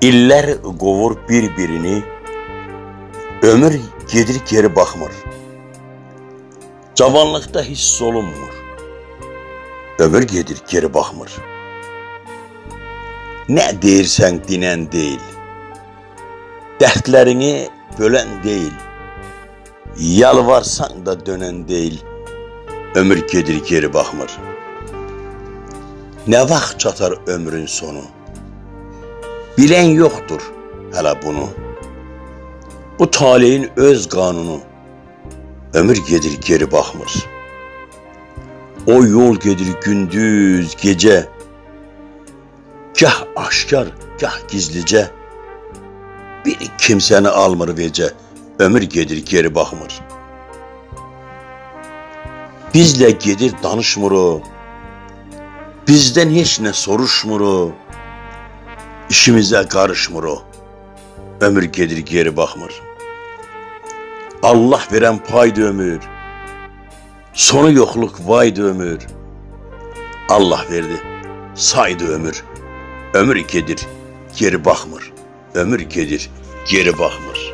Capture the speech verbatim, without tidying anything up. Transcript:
İllər qovur bir-birini, ömür gedir geri baxmır. Cavanlıqda hiss olunmur, ömür gedir geri baxmır. Nə deyirsən dinən deyil, dərdlərini bölən deyil, yalvarsan da dönən deyil, ömür gedir geri baxmır. Nə vaxt çatar ömrün sonu, bilən yoxdur hələ bunu. Bu taleyin öz qanunu, ömür gedir geri baxmır. O yol gedir gündüz, gecə, gah aşkar, gah gizlicə, bir kimsəni almır vecə, ömür gedir geri baxmır. Bizlə gedir danışmır o, bizdən heç nə soruşmur o, İşimizə qarışmır o, ömür gedir geri baxmır. Allah verən paydı ömür, sonu yoxluq vaydı ömür. Allah verdi, saydı ömür, ömür gedir geri baxmır, ömür gedir geri baxmır.